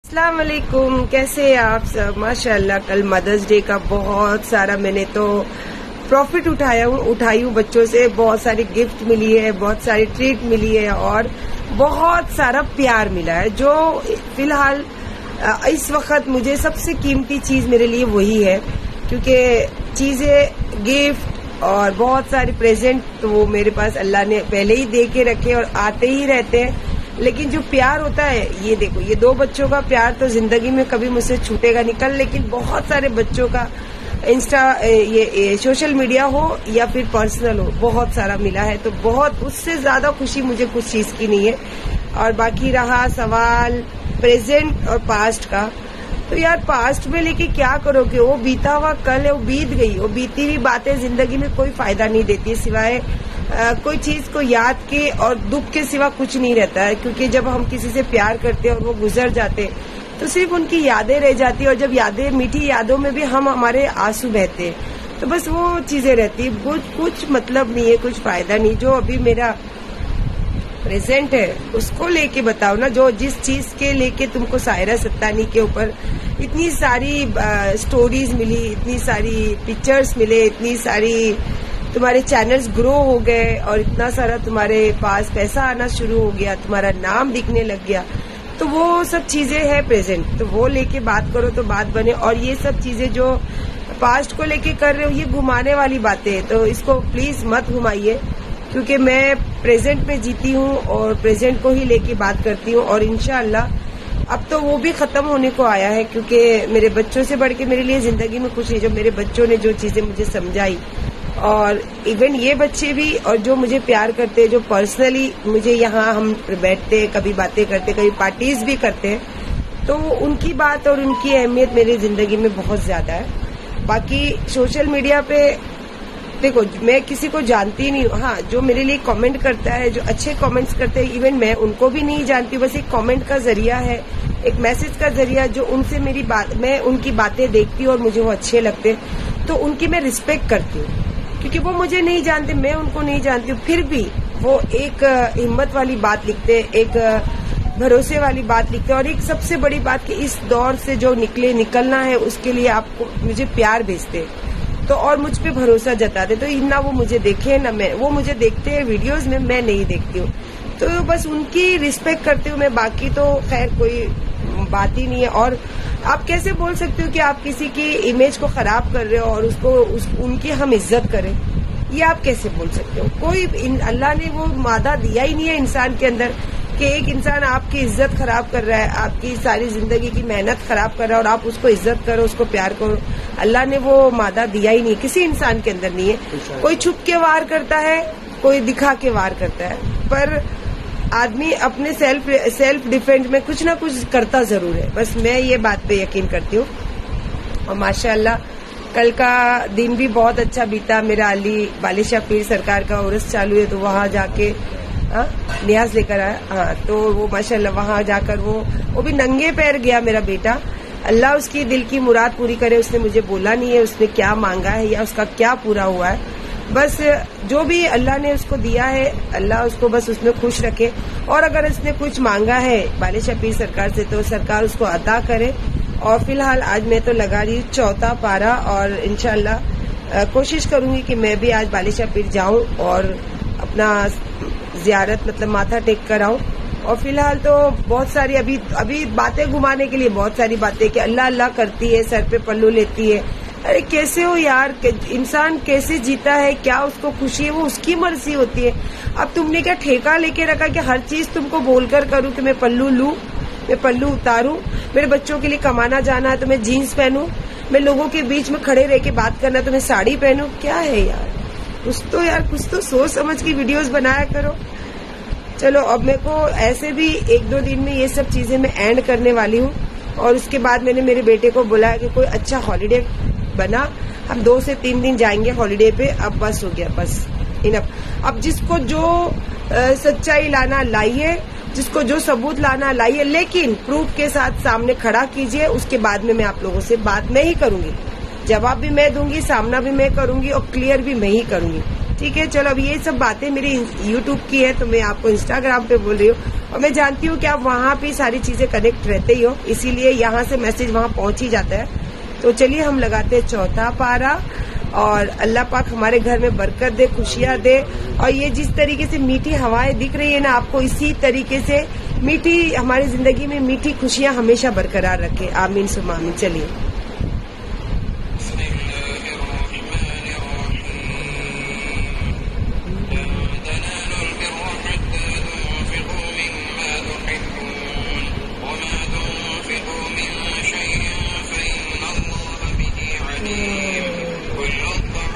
السلام علیکم، کیسے ہیں آپ سب؟ ماشاءاللہ کل مدرس ڈے کا بہت سارا میں نے تو پروفٹ اٹھائی ہوں بچوں سے. بہت ساری گفٹ ملی ہے، بہت ساری ٹریٹ ملی ہے اور بہت سارا پیار ملا ہے. جو فی الحال اس وقت مجھے سب سے قیمتی چیز میرے لیے وہی ہے، کیونکہ چیزیں گفٹ اور بہت سارے پریزنٹ تو وہ میرے پاس اللہ نے پہلے ہی دے کے رکھے اور آتے ہی رہتے ہیں. لیکن جو پیار ہوتا ہے، یہ دیکھو، یہ 2 بچوں کا پیار تو زندگی میں کبھی مجھ سے چھوٹے گا نہیں. لیکن بہت سارے بچوں کا انسٹا، یہ سوشل میڈیا ہو یا پھر پرسنل ہو، بہت سارا ملا ہے. تو بہت اس سے زیادہ خوشی مجھے کچھ چیز کی نہیں ہے. اور باقی رہا سوال پریزنٹ اور پاسٹ کا، تو یار پاسٹ میں لے کے کیا کرو گے؟ وہ بیتا ہوا کل ہے، وہ بیت گئی. وہ بیتی ہوئی باتیں زندگی میں کوئی فائدہ نہیں دیتی سوائے کوئی چیز کو یاد کے اور دکھ کے سوا کچھ نہیں رہتا ہے. کیونکہ جب ہم کسی سے پیار کرتے اور وہ گزر جاتے تو صرف ان کی یادیں رہ جاتی، اور جب یادیں، میٹھی یادوں میں بھی ہمارے آنسو بہتے، تو بس وہ چیزیں رہتی. کچھ مطلب نہیں ہے، کچھ فائدہ نہیں. جو ابھی میرا پریزنٹ ہے اس کو لے کے بتاؤ نا. جو جس چیز کے لے کے تم کو سائرہ ستانی کے اوپر اتنی ساری سٹوریز ملی، اتنی ساری پکچرز ملے، اتنی ساری تمہارے چینلز گرو ہو گئے اور اتنا سارا تمہارے پاس پیسہ آنا شروع ہو گیا، تمہارا نام دکھنے لگ گیا، تو وہ سب چیزیں ہیں پریزنٹ. تو وہ لے کے بات کرو تو بات بنے. اور یہ سب چیزیں جو پاسٹ کو لے کے کر رہے ہو، یہ گھمانے والی باتیں ہیں. تو اس کو پلیز مت گھمائیے، کیونکہ میں پریزنٹ میں جیتی ہوں اور پریزنٹ کو ہی لے کے بات کرتی ہوں. اور انشاءاللہ اب تو وہ بھی ختم ہونے کو آیا ہے، کیونکہ میرے بچوں سے بڑھ کے میرے لیے زندگی میں کچھ نہیں. جو میرے بچوں نے جو چیزیں مجھے سمجھائی، اور ایون یہ بچے بھی، اور جو مجھے پیار کرتے، جو پرسنلی مجھے، یہاں ہم بیٹھتے، کبھی باتیں کرتے، کبھی پارٹیز بھی کرتے ہیں، تو ان کی بات اور ان کی اہمیت میری زندگی میں بہت زیادہ ہے. باقی سوشل میڈیا پہ دیکھو، میں کسی کو جانتی نہیں ہوں. ہاں، جو میرے لیے کامنٹ کرتا ہے، جو اچھے کامنٹس کرتے ہیں، ایون میں ان کو بھی نہیں جانتی ہوں. بس ایک کامنٹ کا ذریعہ ہے، ایک میسج کا ذریعہ، جو ان سے میری بات، میں ان کی باتیں دیکھتی ہوں اور مجھے وہ اچھے لگتے، تو ان کی میں رسپیکٹ کرتی ہوں. کیونکہ وہ مجھے نہیں جانتے، میں ان کو نہیں جانتی ہوں، پھر بھی وہ ایک ہمت والی بات لکھتے، ایک بھروسے والی بات لکھتے. اور ایک سب سے بڑی بات کہ اس دور سے جو نکلنا ہے، اس کے لیے آپ کو مجھے پیار بھیجتے تو، اور مجھ پہ بھروسہ جتاتے. تو نہ وہ مجھے دیکھے، نہ میں، وہ مجھے دیکھتے ہیں ویڈیوز میں نہیں دیکھتی ہوں. تو بس ان کی رسپیکٹ کرتی ہوں میں. باقی تو خیر کوئی بات ہی نہیں ہے. اور آپ کیسے بول سکتے ہو کہ آپ کسی کی امیج کو خراب کر رہے ہو اور ان کی ہم عزت کریں؟ یہ آپ کیسے بول سکتے ہو؟ کوئی، اللہ نے وہ مادہ دیا ہی نہیں ہے انسان کے اندر کہ ایک انسان آپ کی عزت خراب کر رہا ہے، آپ کی ساری زندگی کی محنت خراب کر رہا ہے اور آپ اس کو عزت کرو، اس کو پیار کرو. اللہ نے وہ مادہ دیا ہی نہیں، کسی انسان کے اندر نہیں ہے. کوئی چھپ کے وار کرتا ہے، کوئی دکھا کے وار کرتا ہے، پر آدمی اپنے سیلف ڈیفینس میں کچھ نہ کچھ کرتا ضرور ہے. بس میں یہ بات پہ یقین کرتی ہوں. اور ماشاءاللہ کل کا دن بھی بہت اچھا بیتا. میرا علی بالشاہ پیر سرکار کا عرس چالو ہے، تو وہاں جا کے نیاز لے کر آیا. ہاں، تو وہ ماشاءاللہ وہاں جا کر وہ بھی ننگے پیر گیا میرا بیٹا. اللہ اس کی دل کی مراد پوری کرے. اس نے مجھے بولا نہیں ہے اس نے کیا مانگا ہے یا اس کا کیا پورا ہوا ہے. بس جو بھی اللہ نے اس کو دیا ہے، اللہ اس کو بس اس میں خوش رکھے. اور اگر اس نے کچھ مانگا ہے بالشاہ پیر سرکار سے، تو سرکار اس کو عطا کرے. اور فی الحال آج میں تو لگا رہی ہوں 4تھا پارا، اور انشاءاللہ کوشش کروں گی کہ میں بھی آج بالشاہ پیر جاؤں اور اپنا زیارت، مطلب ماتھا ٹیک کر آؤں. اور فی الحال تو بہت ساری ابھی باتیں گھمانے کے لیے بہت ساری باتیں کہ اللہ اللہ کرتی ہے، سر پہ پلو لیتی ہے. ارے کیسے ہو یار؟ انسان کیسے جیتا ہے، کیا اس کو خوشی ہے، وہ اس کی مرضی ہوتی ہے. اب تم نے کیا ٹھیکہ لے کے رکھا کہ ہر چیز تم کو بول کر کروں کہ میں پلو لوں، میں پلو اتاروں، میرے بچوں کے لیے کمانا جانا ہے تو میں جینس پہنوں، میں لوگوں کے بیچ میں کھڑے رہ کے بات کرنا ہے تو میں ساڑی پہنوں؟ کیا ہے یار؟ کچھ تو سوچ سمجھ کی ویڈیوز بنایا کرو. چلو اب میرے کو ایسے بھی 1-2 دن میں یہ سب چیزیں میں اینڈ کرنے والی ہوں. اور اس کے بعد میں نے میرے بیٹے کو بولا کہ کوئی اچھا ہالیڈے بنا، ہم 2 سے 3 دن جائیں گے ہالیڈے پہ. اب بس ہو گیا، بس انف. اب جس کو جو سچائی لانا لائیے، جس کو جو ثبوت لانا لائیے، لیکن پروف کے ساتھ سامنے کھڑا کیجئے. اس کے بعد میں آپ لوگوں سے بات میں ہی کروں گی، جواب بھی میں دوں گی، سامنا بھی میں کروں گی اور کلیئر بھی میں ہی کروں گی. ٹھیک ہے. چلو اب یہ سب باتیں میری یوٹیوب کی ہے تو میں آپ کو انسٹاگرام پہ بول رہی ہوں, اور میں جانتی ہوں کہ آپ وہاں پہ ساری چیزیں کنیکٹ رہتے ہی ہو, اسی لیے یہاں سے میسج وہاں پہنچ ہی جاتا ہے. تو چلیے ہم لگاتے ہیں چوتھا پارا, اور اللہ پاک ہمارے گھر میں برکت دے, خوشیاں دے, اور یہ جس طریقے سے میٹھی ہوائیں دکھ رہی ہے نا آپ کو, اسی طریقے سے میٹھی ہماری زندگی میں میٹھی خوشیاں ہمیشہ برقرار رکھے. آمین سم آمین. چلیے.